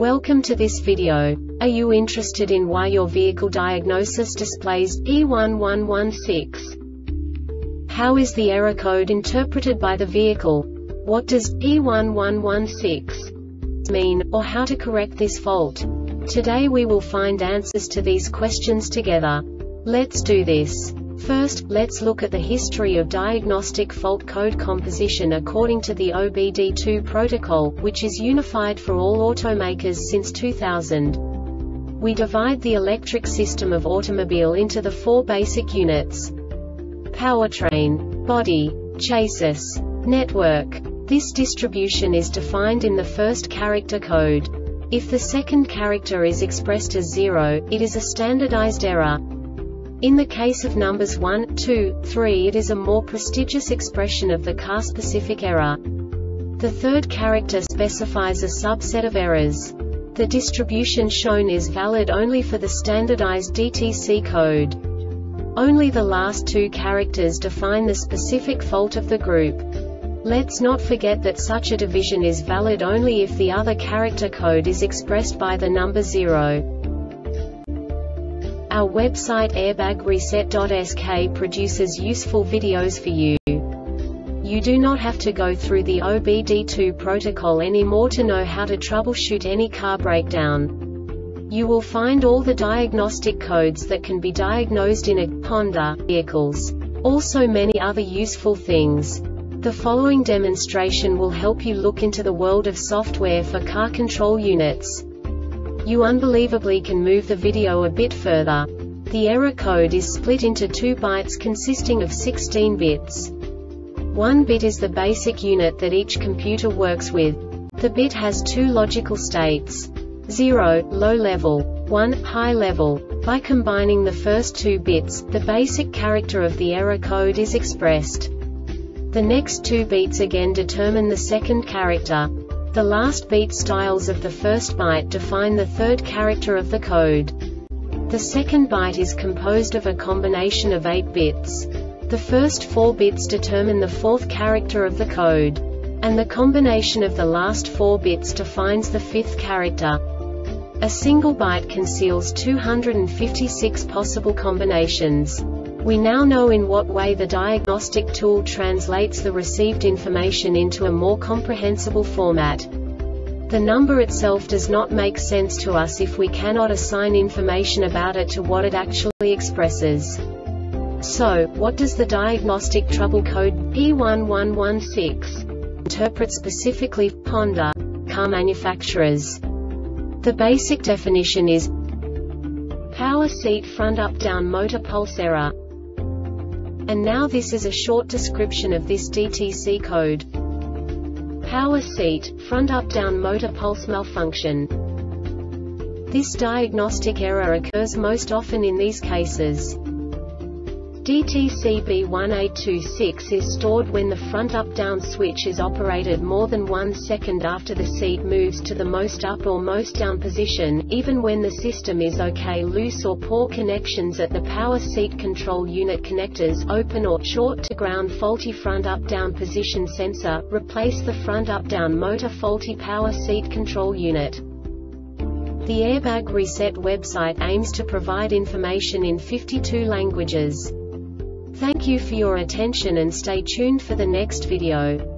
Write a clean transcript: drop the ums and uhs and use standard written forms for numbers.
Welcome to this video. Are you interested in why your vehicle diagnosis displays E1116? How is the error code interpreted by the vehicle? What does E1116 mean, or how to correct this fault? Today we will find answers to these questions together. Let's do this. First, let's look at the history of diagnostic fault code composition according to the OBD2 protocol, which is unified for all automakers since 2000. We divide the electric system of automobile into the four basic units: powertrain, body, chassis, network. This distribution is defined in the first character code. If the second character is expressed as 0, it is a standardized error. In the case of numbers 1, 2, 3, it is a more prestigious expression of the car-specific error. The third character specifies a subset of errors. The distribution shown is valid only for the standardized DTC code. Only the last two characters define the specific fault of the group. Let's not forget that such a division is valid only if the other character code is expressed by the number 0. Our website airbagreset.sk produces useful videos for you. You do not have to go through the OBD2 protocol anymore to know how to troubleshoot any car breakdown. You will find all the diagnostic codes that can be diagnosed in a Honda vehicles. Also many other useful things. The following demonstration will help you look into the world of software for car control units. You unbelievably can move the video a bit further. The error code is split into 2 bytes consisting of 16 bits. 1 bit is the basic unit that each computer works with. The bit has 2 logical states: 0, low level, 1, high level. By combining the first 2 bits, the basic character of the error code is expressed. The next 2 beats again determine the second character. The last beat styles of the first byte define the third character of the code. The second byte is composed of a combination of 8 bits. The first 4 bits determine the fourth character of the code. And the combination of the last 4 bits defines the fifth character. A single byte conceals 256 possible combinations. We now know in what way the diagnostic tool translates the received information into a more comprehensible format. The number itself does not make sense to us if we cannot assign information about it to what it actually expresses. So, what does the diagnostic trouble code E1116 interpret specifically for Honda car manufacturers? The basic definition is power seat front up-down motor pulse error. And now this is a short description of this DTC code. Power seat, front up-down motor pulse malfunction. This diagnostic error occurs most often in these cases. DTC B1826 is stored when the front up-down switch is operated more than 1 second after the seat moves to the most up or most down position, even when the system is okay. Loose or poor connections at the power seat control unit connectors, open or short to ground. Faulty front up-down position sensor, replace the front up-down motor. Faulty power seat control unit. The Airbag Reset website aims to provide information in 52 languages. Thank you for your attention and stay tuned for the next video.